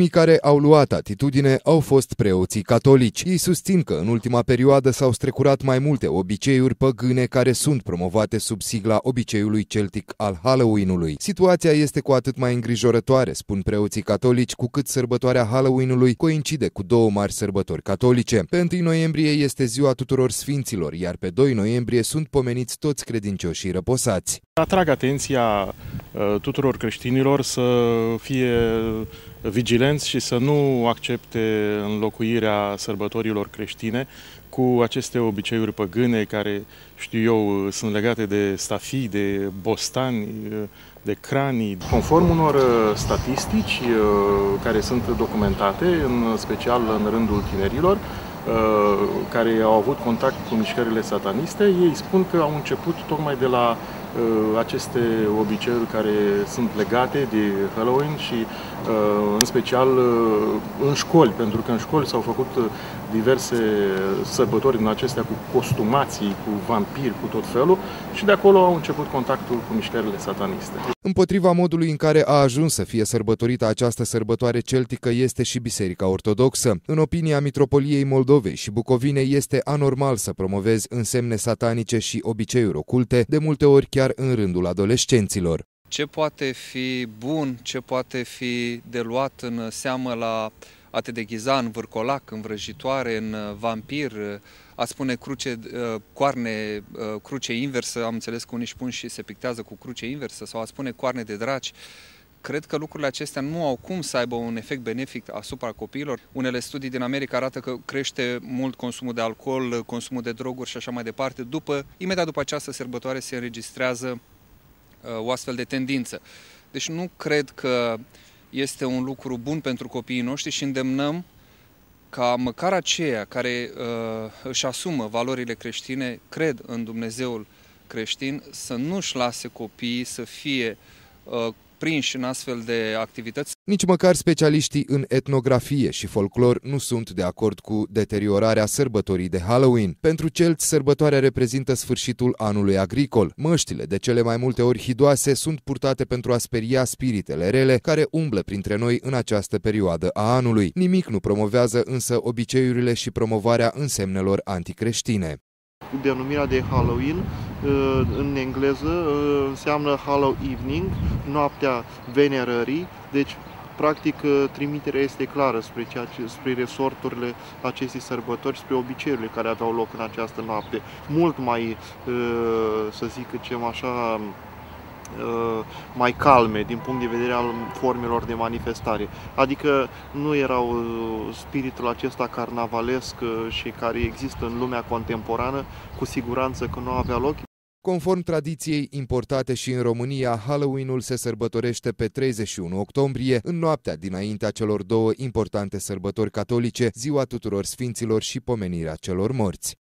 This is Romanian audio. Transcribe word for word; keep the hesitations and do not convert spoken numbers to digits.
care au luat atitudine au fost preoții catolici. Ei susțin că în ultima perioadă s-au strecurat mai multe obiceiuri păgâne care sunt promovate sub sigla obiceiului celtic al Halloween-ului. Situația este cu atât mai îngrijorătoare, spun preoții catolici, cu cât sărbătoarea Halloween-ului coincide cu două mari sărbători catolice. Pe întâi noiembrie este ziua tuturor sfinților, iar pe doi noiembrie sunt pomeniți toți credincioșii răposați. Atrag atenția tuturor creștinilor să fie vigilenți și să nu accepte înlocuirea sărbătorilor creștine cu aceste obiceiuri păgâne care, știu eu, sunt legate de stafii, de bostani, de cranii. Conform unor statistici care sunt documentate, în special în rândul tinerilor, care au avut contact cu mișcările sataniste, ei spun că au început tocmai de la aceste obiceiuri care sunt legate de Halloween și în special în școli, pentru că în școli s-au făcut diverse sărbători din acestea cu costumații, cu vampiri, cu tot felul și de acolo au început contactul cu mișcările sataniste. Împotriva modului în care a ajuns să fie sărbătorită această sărbătoare celtică este și Biserica Ortodoxă. În opinia Mitropoliei Moldovei și Bucovinei este anormal să promovezi însemne satanice și obiceiuri oculte, de multe ori chiar în rândul adolescenților. Ce poate fi bun, ce poate fi de luat în seamă la a te deghiza în vârcolac, în vrăjitoare, în vampir, a spune cruce, coarne, cruce inversă, am înțeles că unii își pun și se pictează cu cruce inversă, sau a spune coarne de draci. Cred că lucrurile acestea nu au cum să aibă un efect benefic asupra copiilor. Unele studii din America arată că crește mult consumul de alcool, consumul de droguri și așa mai departe. După, imediat după această sărbătoare se înregistrează uh, o astfel de tendință. Deci nu cred că este un lucru bun pentru copiii noștri și îndemnăm ca măcar aceia care uh, își asumă valorile creștine, cred în Dumnezeul creștin, să nu-și lase copiii să fie uh, prinși în astfel de activități. Nici măcar specialiștii în etnografie și folclor nu sunt de acord cu deteriorarea sărbătorii de Halloween. Pentru celți, sărbătoarea reprezintă sfârșitul anului agricol. Măștile, de cele mai multe ori hidoase, sunt purtate pentru a speria spiritele rele care umblă printre noi în această perioadă a anului. Nimic nu promovează însă obiceiurile și promovarea însemnelor anticreștine. Denumirea de Halloween în engleză înseamnă Hallow Evening, noaptea venerării, deci practic trimiterea este clară spre, ceea ce, spre resorturile acestei sărbători, spre obiceiurile care aveau loc în această noapte. Mult mai, să zic cem așa, mai calme din punct de vedere al formelor de manifestare. Adică nu erau spiritul acesta carnavalesc și care există în lumea contemporană, cu siguranță că nu avea loc. Conform tradiției importate și în România, Halloween-ul se sărbătorește pe treizeci și unu octombrie, în noaptea dinaintea celor două importante sărbători catolice, Ziua Tuturor Sfinților și Pomenirea celor morți.